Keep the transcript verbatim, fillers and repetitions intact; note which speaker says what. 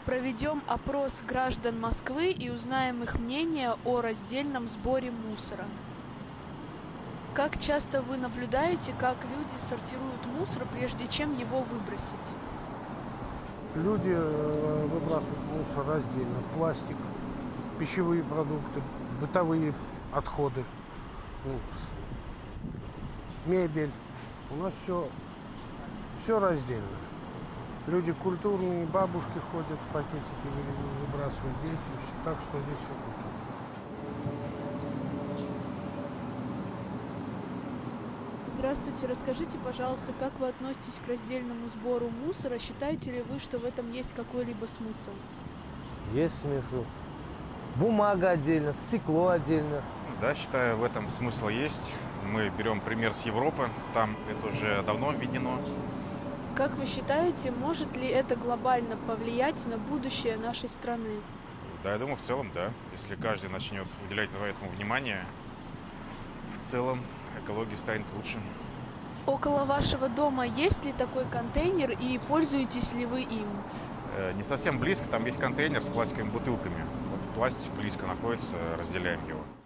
Speaker 1: Проведем опрос граждан Москвы и узнаем их мнение о раздельном сборе мусора. Как часто вы наблюдаете, как люди сортируют мусор, прежде чем его выбросить?
Speaker 2: Люди выбрасывают мусор раздельно. Пластик, пищевые продукты, бытовые отходы, ну, мебель. У нас все, все раздельно. Люди культурные, бабушки ходят, пакетики выбрасывают, дети. Так что здесь все культурно.
Speaker 1: Здравствуйте, расскажите, пожалуйста, как вы относитесь к раздельному сбору мусора? Считаете ли вы, что в этом есть какой-либо смысл?
Speaker 3: Есть смысл. Бумага отдельно, стекло отдельно.
Speaker 4: Да, считаю, в этом смысл есть. Мы берем пример с Европы, там это уже давно введено.
Speaker 1: Как вы считаете, может ли это глобально повлиять на будущее нашей страны?
Speaker 4: Да, я думаю, в целом, да. Если каждый начнет уделять этому внимание, в целом экология станет лучше.
Speaker 1: Около вашего дома есть ли такой контейнер и пользуетесь ли вы им?
Speaker 4: Э, не совсем близко, там есть контейнер с пластиковыми бутылками. Вот пластик близко находится, разделяем его.